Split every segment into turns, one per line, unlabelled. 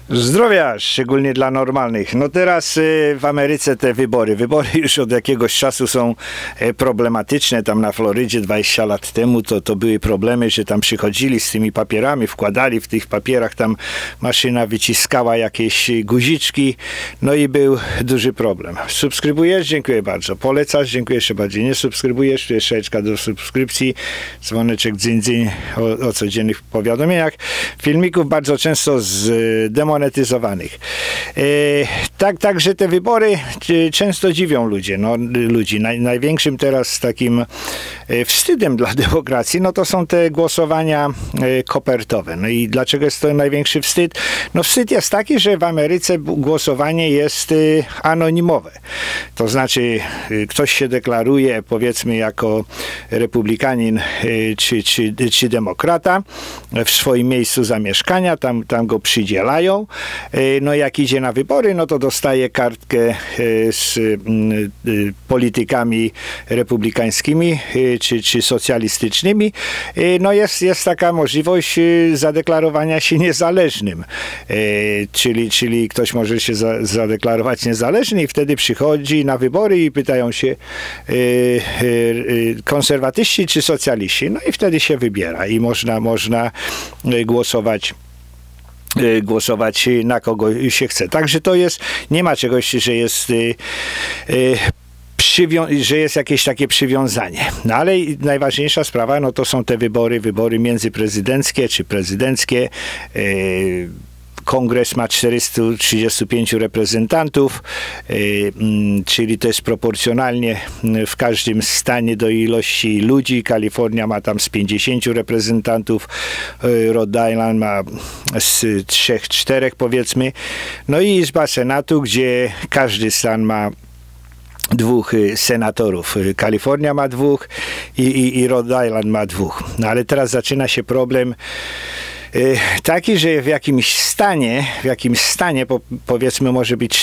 Zdrowia, szczególnie dla normalnych. No teraz w Ameryce te wybory już od jakiegoś czasu są problematyczne. Tam na Florydzie 20 lat temu to były problemy, że tam przychodzili z tymi papierami, wkładali w tych papierach, tam maszyna wyciskała jakieś guziczki, no i był duży problem. Subskrybujesz? Dziękuję bardzo. Polecasz? Dziękuję jeszcze bardziej. Nie subskrybujesz? Tu jest szeczka do subskrypcji, dzwoneczek dzyń o codziennych powiadomieniach. Filmików bardzo często zdemonetyzowanych. Także te wybory często dziwią ludzi. Największym teraz takim wstydem dla demokracji, no to są te głosowania kopertowe. No i dlaczego jest to największy wstyd? No wstyd jest taki, że w Ameryce głosowanie jest anonimowe. To znaczy ktoś się deklaruje, powiedzmy, jako republikanin czy demokrata w swoim miejscu zamieszkania, tam go przydzielają. No jak idzie na wybory, no to dostaje kartkę z politykami republikańskimi czy socjalistycznymi. No jest taka możliwość zadeklarowania się niezależnym. Czyli ktoś może się zadeklarować niezależny i wtedy przychodzi na wybory i pytają się konserwatyści czy socjaliści. No i wtedy się wybiera i można głosować na kogo się chce. Także to jest, nie ma czegoś, że jest jakieś takie przywiązanie. No ale najważniejsza sprawa, no to są te wybory międzyprezydenckie czy prezydenckie. Kongres ma 435 reprezentantów, czyli to jest proporcjonalnie w każdym stanie do ilości ludzi. Kalifornia ma tam z 50 reprezentantów, Rhode Island ma z 3-4 powiedzmy. No i Izba Senatu, gdzie każdy stan ma 2 senatorów. Kalifornia ma 2 i Rhode Island ma 2. No ale teraz zaczyna się problem taki, że w jakimś stanie powiedzmy może być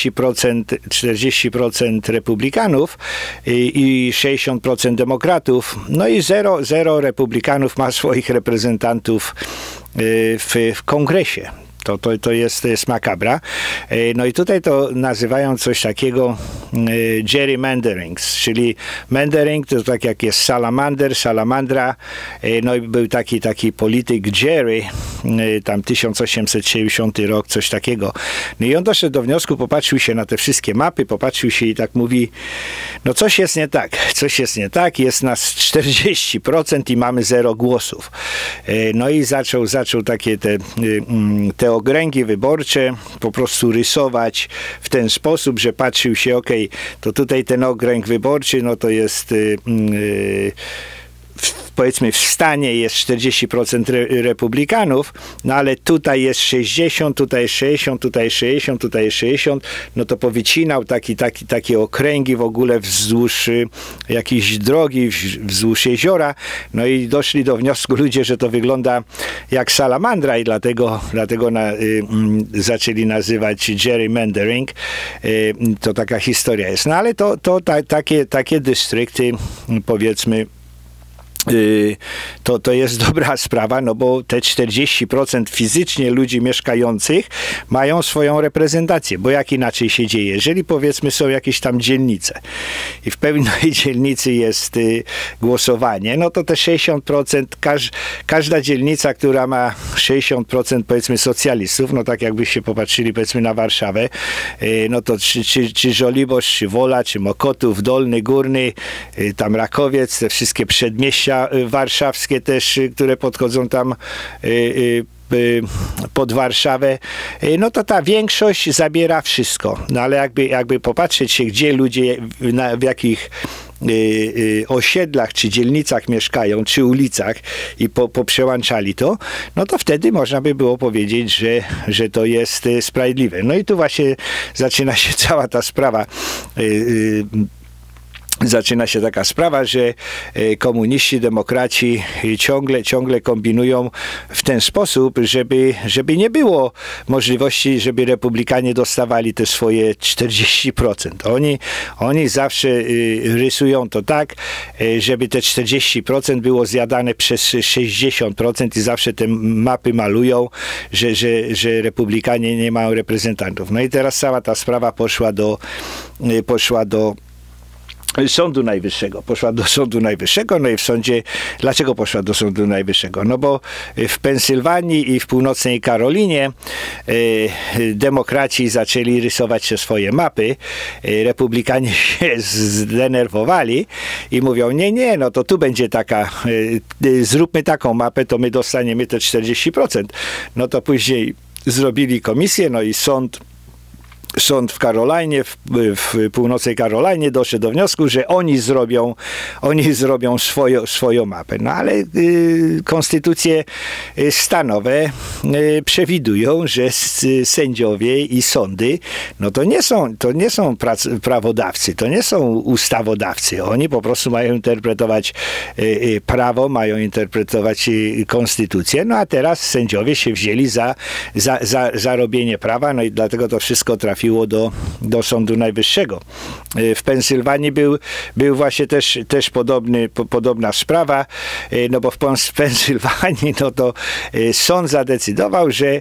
40% republikanów i 60% demokratów, no i 0 republikanów ma swoich reprezentantów w kongresie. To jest makabra. No i tutaj to nazywają coś takiego gerrymandering, czyli mandering to tak jak jest salamandra. No i był taki polityk Jerry, tam 1870 rok, coś takiego. No i on doszedł do wniosku, popatrzył się na te wszystkie mapy, popatrzył się i tak mówi, no coś jest nie tak, jest nas 40% i mamy 0 głosów. No i zaczął takie te okręgi wyborcze po prostu rysować w ten sposób, że patrzył się, to tutaj ten okręg wyborczy, no to jest powiedzmy w stanie jest 40% republikanów, no ale tutaj jest 60, tutaj jest 60, tutaj jest 60, tutaj jest 60, no to powycinał takie okręgi w ogóle wzdłuż jakiejś drogi, wzdłuż jeziora, no i doszli do wniosku ludzie, że to wygląda jak salamandra i dlatego zaczęli nazywać gerrymandering. To taka historia jest. No ale takie dystrykty, powiedzmy, to jest dobra sprawa, no bo te 40% fizycznie ludzi mieszkających mają swoją reprezentację, bo jak inaczej się dzieje? Jeżeli powiedzmy są jakieś tam dzielnice i w pewnej dzielnicy jest głosowanie, no to te 60%, każda dzielnica, która ma 60% powiedzmy socjalistów, no tak jakbyście popatrzyli powiedzmy na Warszawę, no to czy Żoliborz, czy Wola, czy Mokotów, Dolny, Górny, tam Rakowiec, te wszystkie przedmieścia warszawskie też, które podchodzą tam pod Warszawę, no to ta większość zabiera wszystko. No ale jakby popatrzeć się, gdzie ludzie, w jakich osiedlach czy dzielnicach mieszkają, czy ulicach i poprzełączali to, no to wtedy można by było powiedzieć, że to jest sprawiedliwe. No i tu właśnie zaczyna się cała ta sprawa zaczyna się taka sprawa, że komuniści, demokraci ciągle kombinują w ten sposób, żeby nie było możliwości, żeby republikanie dostawali te swoje 40%. Oni zawsze rysują to tak, żeby te 40% było zjadane przez 60% i zawsze te mapy malują, że republikanie nie mają reprezentantów. No i teraz cała ta sprawa poszła do Sądu Najwyższego. Poszła do Sądu Najwyższego, no i w sądzie... Dlaczego poszła do Sądu Najwyższego? No bo w Pensylwanii i w północnej Karolinie demokraci zaczęli rysować się swoje mapy, republikanie się zdenerwowali i mówią, nie, no to tu będzie taka, zróbmy taką mapę, to my dostaniemy te 40%. No to później zrobili komisję, no i sąd w Karolinie, w północnej Karolinie doszedł do wniosku, że oni zrobią swoją mapę. No ale konstytucje stanowe przewidują, że sędziowie i sądy, no to nie są prawodawcy, to nie są ustawodawcy. Oni po prostu mają interpretować prawo, mają interpretować konstytucję, no a teraz sędziowie się wzięli za robienie prawa, no i dlatego to wszystko trafiło do Sądu Najwyższego. W Pensylwanii był właśnie też podobna sprawa, no bo w Pensylwanii no to sąd zadecydował, że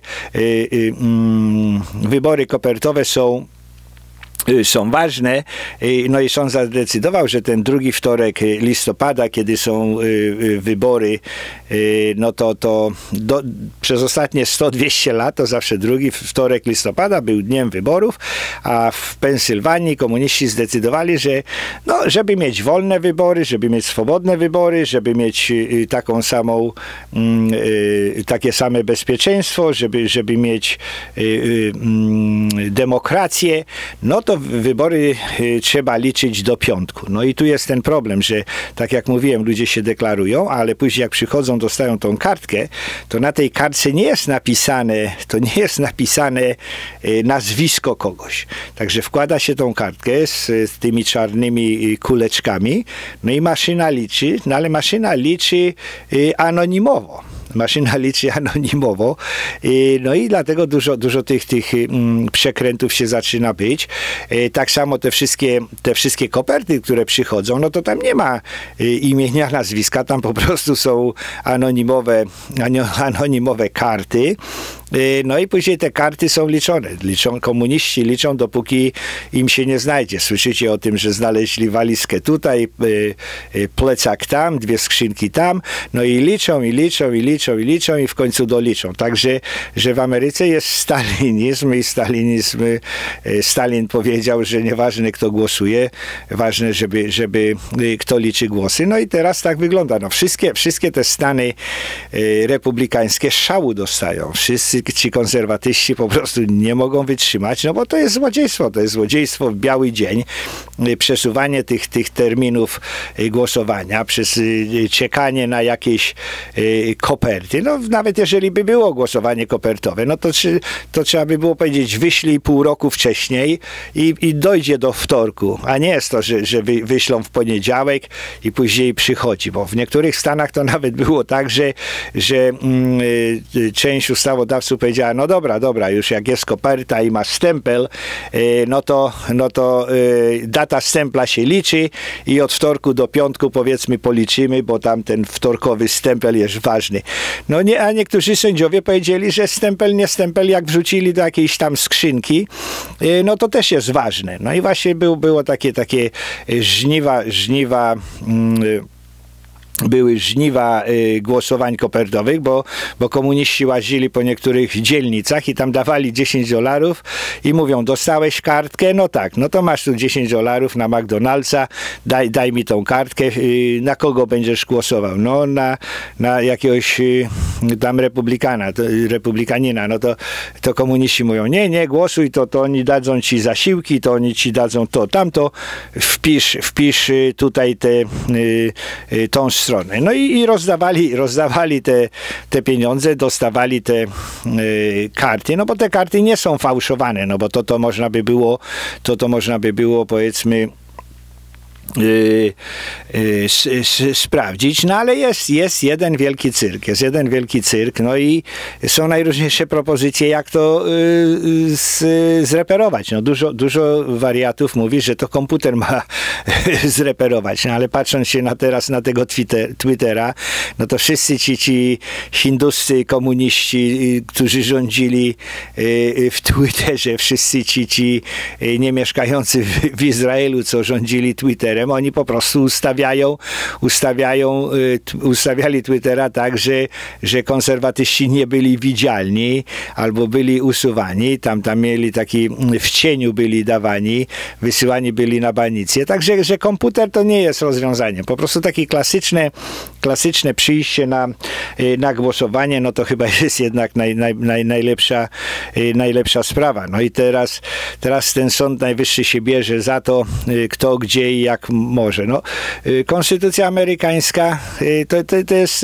wybory kopertowe są ważne, no i sąd zadecydował, że ten drugi wtorek listopada, kiedy są wybory, no to przez ostatnie 100-200 lat to zawsze drugi wtorek listopada był dniem wyborów, a w Pensylwanii komuniści zdecydowali, że no, żeby mieć wolne wybory, żeby mieć swobodne wybory, żeby mieć taką samą, takie same bezpieczeństwo, żeby mieć demokrację, no to wybory trzeba liczyć do piątku. No i tu jest ten problem, że tak jak mówiłem, ludzie się deklarują, ale później jak przychodzą, dostają tą kartkę, to na tej kartce nie jest napisane nazwisko kogoś. Także wkłada się tą kartkę z tymi czarnymi kuleczkami, no i maszyna liczy, no ale maszyna liczy anonimowo. No i dlatego dużo tych przekrętów się zaczyna być. Tak samo te wszystkie koperty, które przychodzą, no to tam nie ma imienia, nazwiska, tam po prostu są anonimowe karty. No i później te karty są liczone. Komuniści liczą, dopóki im się nie znajdzie. Słyszycie o tym, że znaleźli walizkę tutaj, plecak tam, 2 skrzynki tam, no i liczą i w końcu doliczą. Także, że w Ameryce jest stalinizm i Stalin powiedział, że nieważne kto głosuje, ważne, żeby kto liczy głosy. No i teraz tak wygląda. No wszystkie te stany republikańskie szału dostają. Wszyscy ci konserwatyści po prostu nie mogą wytrzymać, no bo to jest złodziejstwo w biały dzień. Przesuwanie tych terminów głosowania przez czekanie na jakieś koperty. No nawet jeżeli by było głosowanie kopertowe, no to trzeba by było powiedzieć, wyślij pół roku wcześniej i dojdzie do wtorku, a nie jest to, że wyślą w poniedziałek i później przychodzi, bo w niektórych stanach to nawet było tak, że część ustawodawców powiedziała, no dobra, już jak jest koperta i ma stempel, no to data stempla się liczy i od wtorku do piątku powiedzmy policzymy, bo tam ten wtorkowy stempel jest ważny. No nie, a niektórzy sędziowie powiedzieli, że nie stempel, jak wrzucili do jakiejś tam skrzynki, no to też jest ważne. No i właśnie było takie były żniwa głosowań kopertowych, bo komuniści łazili po niektórych dzielnicach i tam dawali $10 i mówią, dostałeś kartkę? No tak, no to masz tu $10 na McDonald'sa, daj mi tą kartkę, na kogo będziesz głosował? No na jakiegoś tam republikanina, no to komuniści mówią, nie, głosuj, to oni dadzą ci zasiłki, to oni ci dadzą to, tamto, wpisz tutaj tą stronę. No i rozdawali te pieniądze, dostawali te karty, no bo te karty nie są fałszowane, no bo to można by było powiedzmy sprawdzić, no ale jest jeden wielki cyrk, no i są najróżniejsze propozycje, jak to zreperować. No dużo wariatów mówi, że to komputer ma zreperować, no ale patrząc się teraz na tego Twittera, no to wszyscy ci hinduscy komuniści, którzy rządzili w Twitterze, wszyscy ci nie mieszkający w Izraelu, co rządzili Twitterem, oni po prostu ustawiali Twittera tak, że konserwatyści nie byli widzialni albo byli usuwani, tam mieli taki, w cieniu byli dawani, wysyłani byli na banicję, także że komputer to nie jest rozwiązanie. Po prostu takie klasyczne przyjście na głosowanie, no to chyba jest jednak najlepsza sprawa. No i teraz ten Sąd Najwyższy się bierze za to, kto, gdzie i jak może. No, konstytucja amerykańska to jest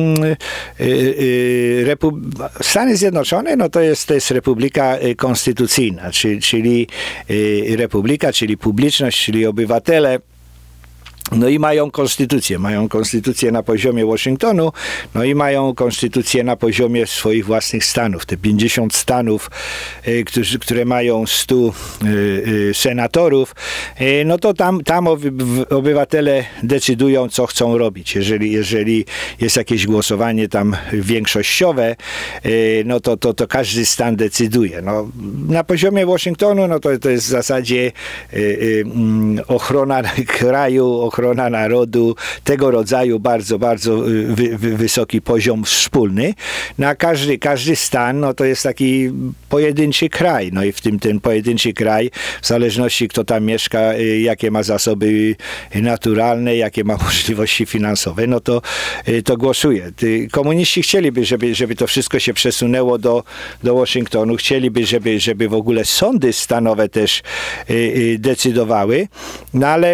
Stany Zjednoczone, no to jest republika konstytucyjna, czyli republika, czyli publiczność, czyli obywatele. No i mają konstytucję na poziomie Waszyngtonu, no i mają konstytucję na poziomie swoich własnych stanów. Te 50 stanów, które mają 100 senatorów, no to tam obywatele decydują, co chcą robić. Jeżeli jest jakieś głosowanie tam większościowe, no to każdy stan decyduje. No, na poziomie Waszyngtonu, no to jest w zasadzie ochrona kraju, ochrona narodu, tego rodzaju bardzo wysoki poziom wspólny. No a każdy stan, no to jest taki pojedynczy kraj. No i w tym ten pojedynczy kraj, w zależności kto tam mieszka, jakie ma zasoby naturalne, jakie ma możliwości finansowe, no to głosuje. Komuniści chcieliby, żeby to wszystko się przesunęło do Waszyngtonu. Chcieliby, żeby w ogóle sądy stanowe też decydowały. No ale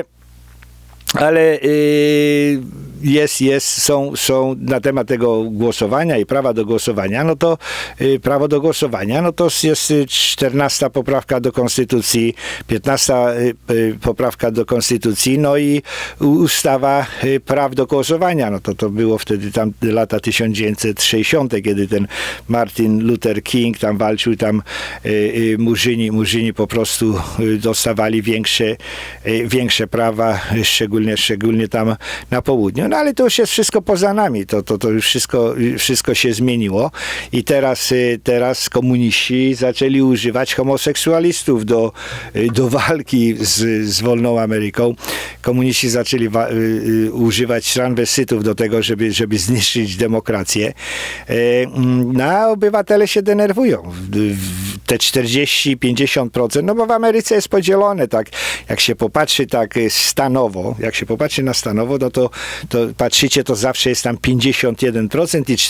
są na temat tego głosowania i prawa do głosowania, no to prawo do głosowania, no to jest 14 poprawka do Konstytucji, 15 poprawka do Konstytucji, no i ustawa praw do głosowania, no to było wtedy tam lata 1960, kiedy ten Martin Luther King tam walczył, tam murzyni po prostu dostawali większe prawa, szczególnie tam na południu. No ale to już jest wszystko poza nami. To już wszystko się zmieniło i teraz komuniści zaczęli używać homoseksualistów do walki z wolną Ameryką. Komuniści zaczęli używać transwestytów do tego, żeby zniszczyć demokrację. No a obywatele się denerwują. Te 40-50%, no bo w Ameryce jest podzielone, tak, jak się popatrzy tak stanowo, na stanowo, no to patrzycie, to zawsze jest tam 51% i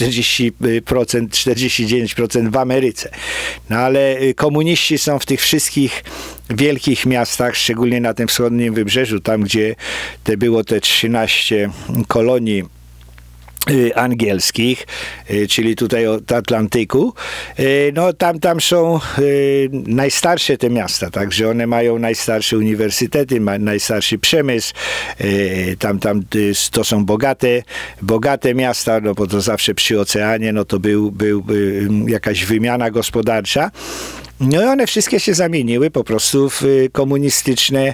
49% w Ameryce. No ale komuniści są w tych wszystkich wielkich miastach, szczególnie na tym wschodnim wybrzeżu, tam gdzie było te 13 kolonii angielskich, czyli tutaj od Atlantyku, no tam są najstarsze te miasta, także one mają najstarsze uniwersytety, najstarszy przemysł, tam to są bogate miasta, no bo to zawsze przy oceanie, no to był jakaś wymiana gospodarcza. No i one wszystkie się zamieniły po prostu w komunistyczne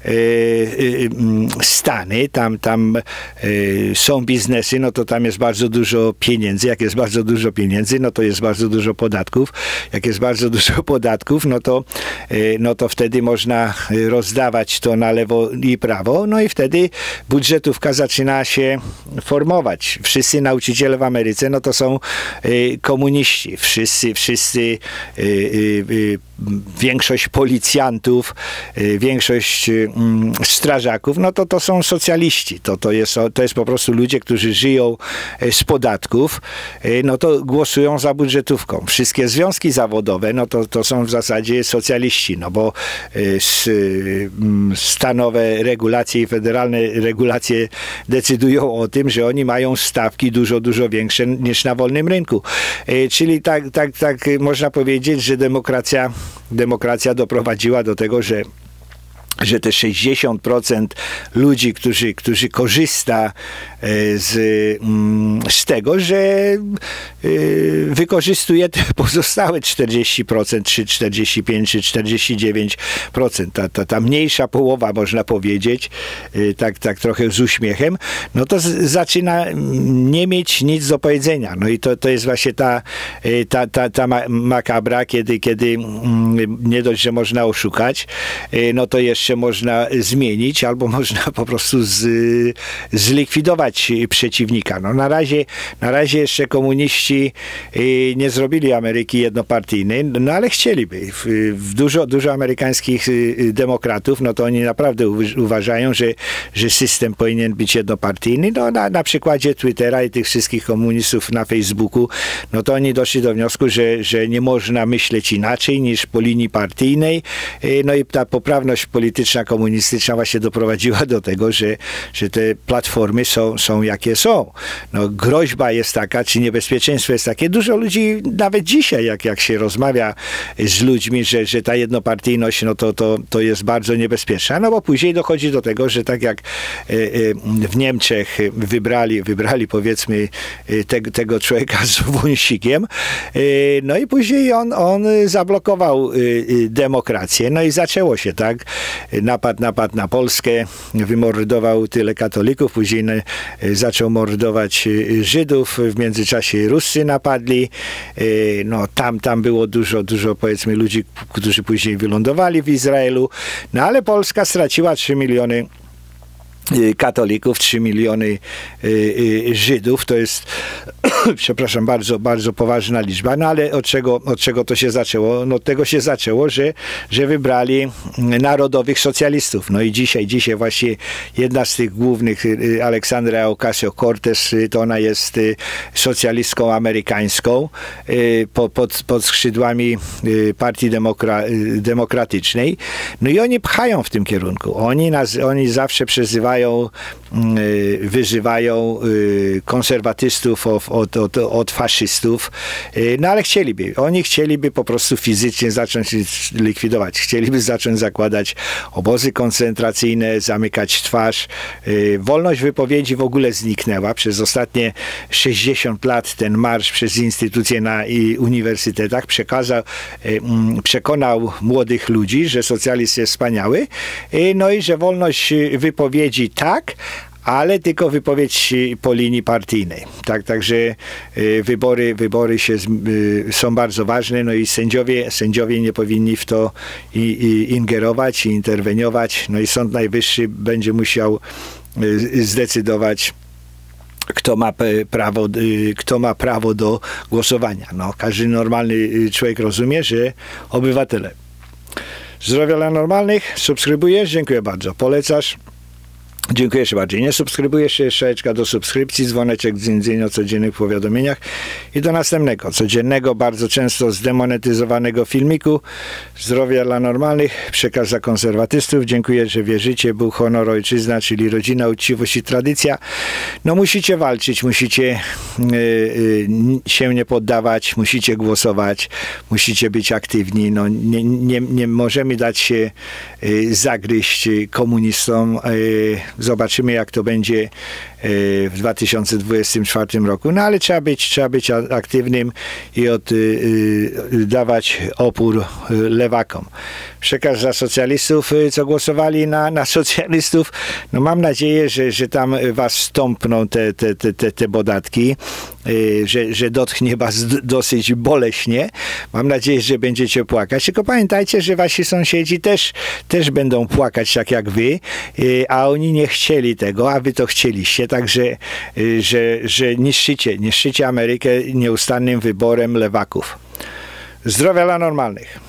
stany. Tam są biznesy, no to tam jest bardzo dużo pieniędzy. Jak jest bardzo dużo pieniędzy, no to jest bardzo dużo podatków. Jak jest bardzo dużo podatków, no to wtedy można rozdawać to na lewo i prawo. No i wtedy budżetówka zaczyna się formować. Wszyscy nauczyciele w Ameryce, no to są komuniści. Wszyscy większość policjantów, większość strażaków, no to są socjaliści. To jest po prostu ludzie, którzy żyją z podatków, no to głosują za budżetówką. Wszystkie związki zawodowe, no to są w zasadzie socjaliści, no bo stanowe regulacje i federalne regulacje decydują o tym, że oni mają stawki dużo większe niż na wolnym rynku. Czyli tak można powiedzieć, że demokracja doprowadziła do tego, że te 60% ludzi, którzy korzysta z tego, że wykorzystuje te pozostałe 40%, czy 45%, czy 49%. Ta mniejsza połowa, można powiedzieć, tak trochę z uśmiechem, no to zaczyna nie mieć nic do powiedzenia. No i to jest właśnie ta makabra, kiedy nie dość, że można oszukać, no to jeszcze można zmienić, albo można po prostu zlikwidować przeciwnika. No na razie jeszcze komuniści nie zrobili Ameryki jednopartyjnej, no ale chcieliby. Dużo amerykańskich demokratów, no to oni naprawdę uważają, że system powinien być jednopartyjny. No na przykładzie Twittera i tych wszystkich komunistów na Facebooku, no to oni doszli do wniosku, że nie można myśleć inaczej niż po linii partyjnej. No i ta poprawność polityczna, komunistyczna właśnie doprowadziła do tego, że te platformy są jakie są. No, groźba jest taka, czy niebezpieczeństwo jest takie. Dużo ludzi, nawet dzisiaj, jak się rozmawia z ludźmi, że ta jednopartyjność, no to jest bardzo niebezpieczna. No bo później dochodzi do tego, że tak jak w Niemczech wybrali powiedzmy tego człowieka z wąsikiem, no i później on zablokował demokrację. No i zaczęło się, tak? Napad na Polskę, wymordował tyle katolików, później zaczął mordować Żydów, w międzyczasie Ruscy napadli, no tam było dużo powiedzmy ludzi, którzy później wylądowali w Izraelu, no ale Polska straciła 3 miliony katolików, 3 miliony Żydów, to jest przepraszam, bardzo poważna liczba, no ale od czego to się zaczęło? No od tego się zaczęło, że wybrali narodowych socjalistów. No i dzisiaj właśnie jedna z tych głównych, Aleksandra Ocasio-Cortez, to ona jest socjalistką amerykańską pod skrzydłami Partii Demokratycznej. No i oni pchają w tym kierunku. Oni zawsze wyzywają konserwatystów od faszystów, no ale oni chcieliby po prostu fizycznie zacząć likwidować. Chcieliby zacząć zakładać obozy koncentracyjne, zamykać twarz. Wolność wypowiedzi w ogóle zniknęła. Przez ostatnie 60 lat ten marsz przez instytucje na uniwersytetach przekonał młodych ludzi, że socjalizm jest wspaniały, no i że wolność wypowiedzi tak, ale tylko wypowiedź po linii partyjnej. Także wybory są bardzo ważne, no i sędziowie nie powinni w to ingerować i interweniować, no i Sąd Najwyższy będzie musiał zdecydować, kto ma prawo do głosowania. No, każdy normalny człowiek rozumie, że obywatele. Zdrowia dla normalnych, subskrybujesz? Dziękuję bardzo. Polecasz? Dziękuję jeszcze bardziej. Nie subskrybujesz się? Strzałeczka do subskrypcji, dzwoneczek z innymi o codziennych powiadomieniach i do następnego, codziennego, bardzo często zdemonetyzowanego filmiku. Zdrowia dla normalnych, przekaz dla konserwatystów. Dziękuję, że wierzycie. Bóg, honor, ojczyzna, czyli rodzina, uczciwość i tradycja. No musicie walczyć, musicie się nie poddawać, musicie głosować, musicie być aktywni. No, nie możemy dać się zagryźć komunistom. Zobaczymy, jak to będzie w 2024 roku. No ale trzeba być aktywnym i dawać opór lewakom. Przekaz dla socjalistów, co głosowali na socjalistów. No mam nadzieję, że tam was stąpną te podatki, że dotknie was dosyć boleśnie. Mam nadzieję, że będziecie płakać. Tylko pamiętajcie, że wasi sąsiedzi też będą płakać tak jak wy, a oni nie chcieli tego, a wy to chcieliście. Także, że niszczycie Amerykę nieustannym wyborem lewaków. Zdrowia dla normalnych.